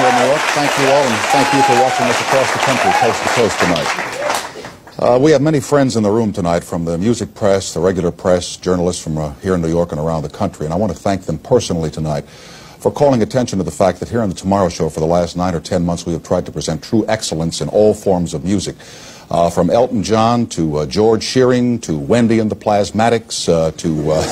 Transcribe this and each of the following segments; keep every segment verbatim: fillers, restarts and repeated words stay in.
here in New York. Thank you all, and thank you for watching us across the country, coast to coast tonight. Uh, we have many friends in the room tonight from the music press, the regular press, journalists from uh, here in New York and around the country, and I want to thank them personally tonight for calling attention to the fact that here on The Tomorrow Show for the last nine or ten months we have tried to present true excellence in all forms of music. Uh, from Elton John to uh, George Shearing to Wendy and the Plasmatics uh, to uh,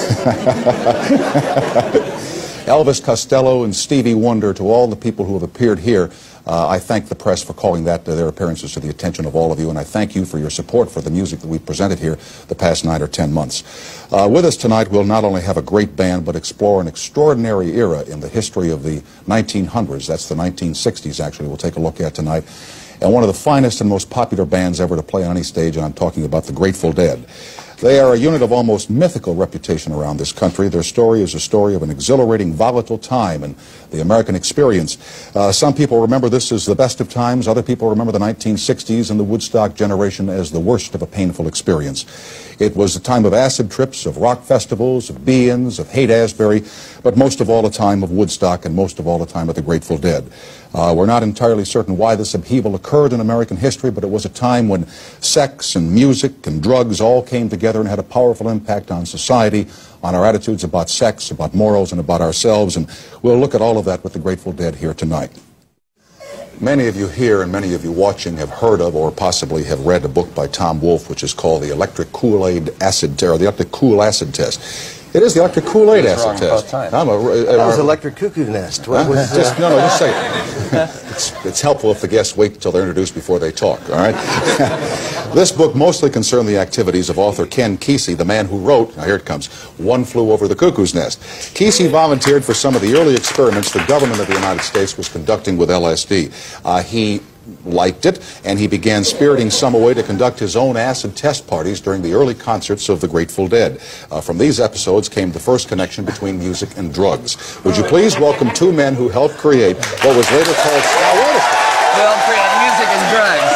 Elvis Costello and Stevie Wonder, to all the people who have appeared here. Uh, I thank the press for calling that uh, their appearances to the attention of all of you, and I thank you for your support for the music that we've presented here the past nine or ten months. Uh, with us tonight, we'll not only have a great band, but explore an extraordinary era in the history of the nineteen hundreds. That's the nineteen sixties, actually, we'll take a look at tonight. And one of the finest and most popular bands ever to play on any stage, and I'm talking about the Grateful Dead. They are a unit of almost mythical reputation around this country. Their story is a story of an exhilarating, volatile time in the American experience. Uh, some people remember this as the best of times. Other people remember the nineteen sixties and the Woodstock generation as the worst of a painful experience. It was a time of acid trips, of rock festivals, of be-ins, of Haight-Ashbury, but most of all a time of Woodstock and most of all a time of the Grateful Dead. Uh, we're not entirely certain why this upheaval occurred in American history, but it was a time when sex and music and drugs all came together and had a powerful impact on society, on our attitudes about sex, about morals, and about ourselves. And we'll look at all of that with the Grateful Dead here tonight. Many of you here and many of you watching have heard of or possibly have read a book by Tom Wolfe, which is called The Electric Kool-Aid Acid, or The Electric Kool Acid Test. It is the electric Kool-Aid acid test. I'm a, a, that was electric cuckoo nest. What huh? was, uh... just, no, no, just say it. It's, it's helpful if the guests wait until they're introduced before they talk, all right? This book mostly concerned the activities of author Ken Kesey, the man who wrote, now here it comes, One Flew Over the Cuckoo's Nest. Kesey volunteered for some of the early experiments the government of the United States was conducting with L S D. Uh, he liked it, and he began spiriting some away to conduct his own acid test parties during the early concerts of the Grateful Dead. Uh, from these episodes came the first connection between music and drugs. Would you please welcome two men who helped create what was later called... Now, wait a second. Well, create music and drugs.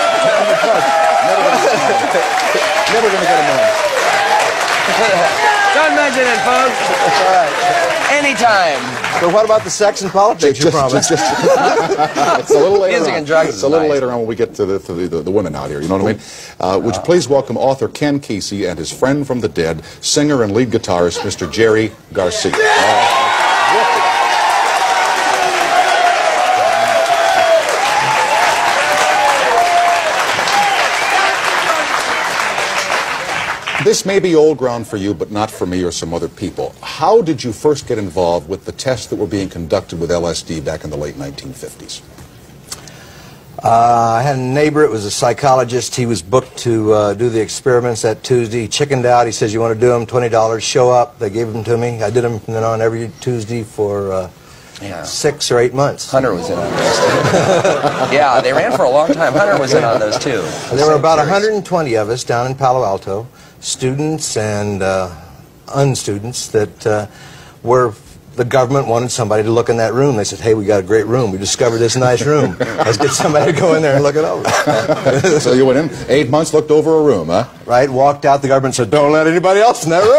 Never going to get a moment. Don't mention it, folks. That's all right. Anytime. So what about the sex and politics you promised? It's a little later Music on. and drugs It's a little nice. later on when we get to the, to the, the, the women out here, you know what I mean? Uh, would you please welcome author Ken Kesey and his friend from the dead, singer and lead guitarist, Mister Jerry Garcia. Uh, This may be old ground for you, but not for me or some other people. How did you first get involved with the tests that were being conducted with L S D back in the late nineteen fifties? Uh, I had a neighbor, it was a psychologist. He was booked to uh, do the experiments that Tuesday. He chickened out. He says, you want to do them, twenty dollars, show up. They gave them to me. I did them from then on every Tuesday for uh, yeah. six or eight months. Hunter was in on those too. Yeah, they ran for a long time. Hunter was in on those too. There were about one hundred twenty of us down in Palo Alto, students and uh, unstudents that uh, were, the government wanted somebody to look in that room. They said, hey, we got a great room. We discovered this nice room. Let's get somebody to go in there and look it over. So you went in, eight months, looked over a room, huh? Right, walked out, the government said, don't let anybody else in that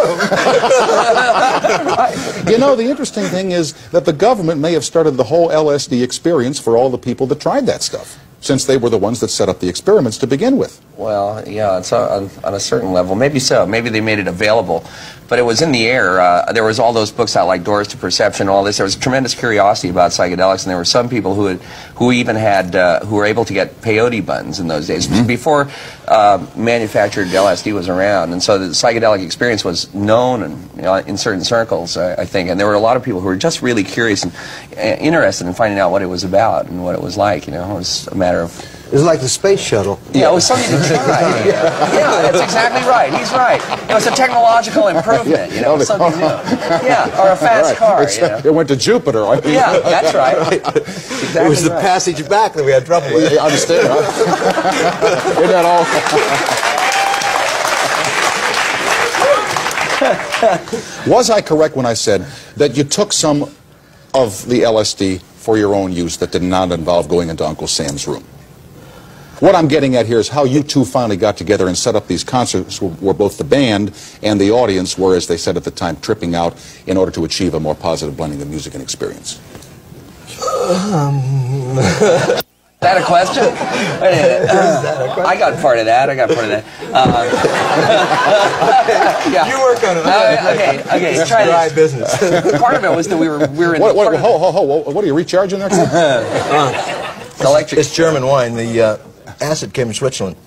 room. You know, the interesting thing is that the government may have started the whole L S D experience for all the people that tried that stuff, since they were the ones that set up the experiments to begin with. Well, yeah, it's on, on a certain level. Maybe so. Maybe they made it available. But it was in the air. Uh, there was all those books out like Doors to Perception, all this. There was tremendous curiosity about psychedelics, and there were some people who had, who even had, uh, who were able to get peyote buttons in those days, mm-hmm. before uh, manufactured L S D was around. And so the psychedelic experience was known in, you know, in certain circles, I, I think. And there were a lot of people who were just really curious and uh, interested in finding out what it was about and what it was like. You know, it was a matter of... It was like the space shuttle. Yeah, it was something to try. Yeah. Yeah, that's exactly right. He's right. It was a technological improvement, you know, it was something new. Yeah, or a fast right. car, you know. It went to Jupiter. I mean. Yeah, that's right. right. Exactly it was the right. passage back that we had trouble with. I understand, huh? Isn't that all? Was I correct when I said that you took some of the L S D for your own use that did not involve going into Uncle Sam's room? What I'm getting at here is how you two finally got together and set up these concerts where both the band and the audience were, as they said at the time, tripping out in order to achieve a more positive blending of music and experience. Um... Is that a question? Wait a minute. Uh, I got part of that. I got part of that. Uh, yeah. You work on it. Uh, okay, okay. It's Try dry this. business. Part of it was that we were we were in. What, the what, part ho, of ho, ho, what are you recharging there? uh, the electric. It's German wine. The uh, acid came from Switzerland.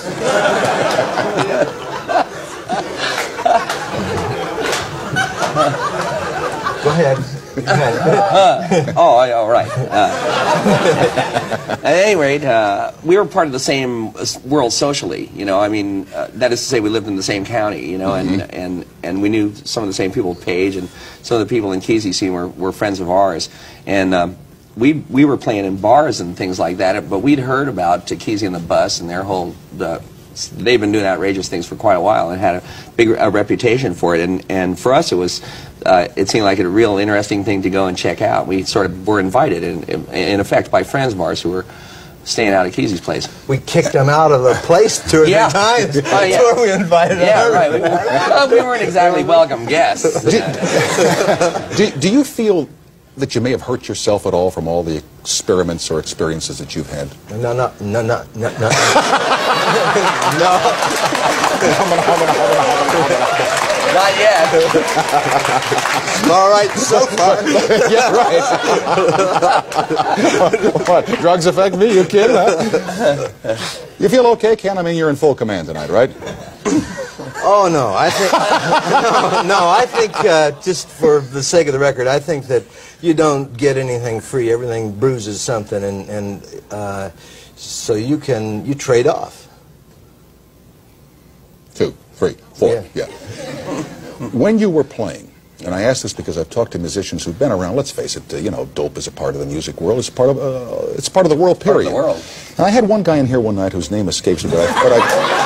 Go ahead. uh, oh, all right. Uh, at any rate, uh, we were part of the same world socially. You know, I mean, uh, that is to say, we lived in the same county. You know, mm-hmm. and and and we knew some of the same people. Page and some of the people in Kesey scene were were friends of ours, and. Um, We, we were playing in bars and things like that, but we'd heard about Kesey and the Bus and their whole, the, they've been doing outrageous things for quite a while and had a big a reputation for it. And, and for us, it was, uh, it seemed like a real interesting thing to go and check out. We sort of were invited, in, in effect, by friends of ours who were staying out at Kesey's place. We kicked them out of the place two or three yeah. times. Oh, yeah. That's where we invited them. Yeah, right. We, well, we weren't exactly welcome guests. Do, do, do you feel that you may have hurt yourself at all from all the experiments or experiences that you've had? No, no, no, no, no, no. No. Not yet. All right, so far. Yeah, right. What, drugs affect me? You kidding, huh? You feel okay, Ken? I mean, you're in full command tonight, right? Oh, no, I think, no, no, I think, uh, just for the sake of the record, I think that you don't get anything free. Everything bruises something, and, and uh, so you can, you trade off. Two, three, four, Yeah. yeah. When you were playing, and I ask this because I've talked to musicians who've been around, let's face it, uh, you know, dope is a part of the music world, it's part of, uh, it's part of the world, period. Part of the world. And I had one guy in here one night whose name escapes me, but I... But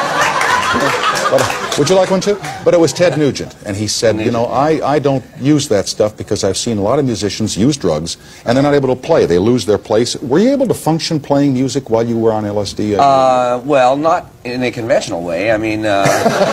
I But, would you like one too? But it was Ted Nugent, and he said, you know, I, I don't use that stuff because I've seen a lot of musicians use drugs, and they're not able to play. They lose their place. Were you able to function playing music while you were on L S D? Uh, well, not in a conventional way. I mean, uh,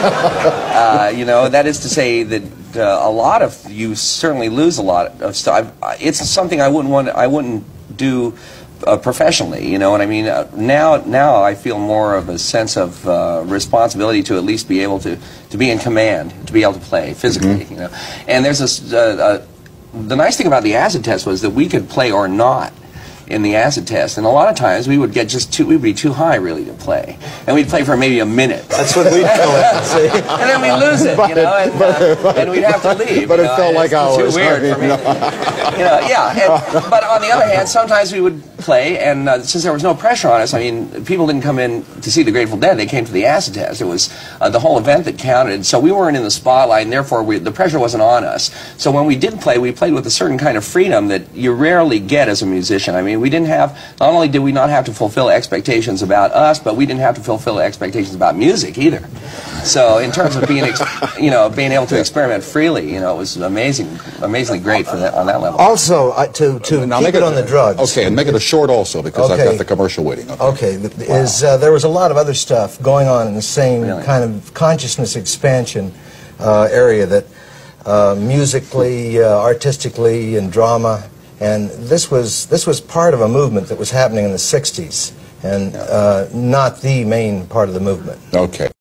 uh, you know, that is to say that uh, a lot of, you certainly lose a lot of stuff. It's something I wouldn't want, I wouldn't do Uh, professionally, you know what I mean? Uh, now, now I feel more of a sense of uh, responsibility to at least be able to, to be in command, to be able to play physically, mm-hmm. you know. And there's this, uh, uh, the nice thing about the acid test was that we could play or not in the acid test, and a lot of times we would get just too, we'd be too high really to play, and we'd play for maybe a minute. That's what we'd go in, see? And then we'd lose it, you know, and, uh, and we'd have to leave. But you it know, felt like it's hours. Too weird I mean, for me. no. You know, yeah. And, but on the other hand, sometimes we would play, and uh, since there was no pressure on us, I mean, people didn't come in to see the Grateful Dead; they came to the acid test. It was uh, the whole event that counted. So we weren't in the spotlight, and therefore we, the pressure wasn't on us. So when we did play, we played with a certain kind of freedom that you rarely get as a musician. I mean, we didn't have. Not only did we not have to fulfill expectations about us, but we didn't have to fulfill expectations about music either. So in terms of being, ex you know, being able to experiment freely, you know, it was amazing, amazingly great for that on that level. Also, uh, to to now keep it, it on the drugs. Okay, and make it a short also because Okay. I've got the commercial waiting. Okay, Okay, is uh, there was a lot of other stuff going on in the same Really? kind of consciousness expansion uh, area that uh, musically, uh, artistically, and drama, and this was this was part of a movement that was happening in the sixties, and uh, not the main part of the movement. okay.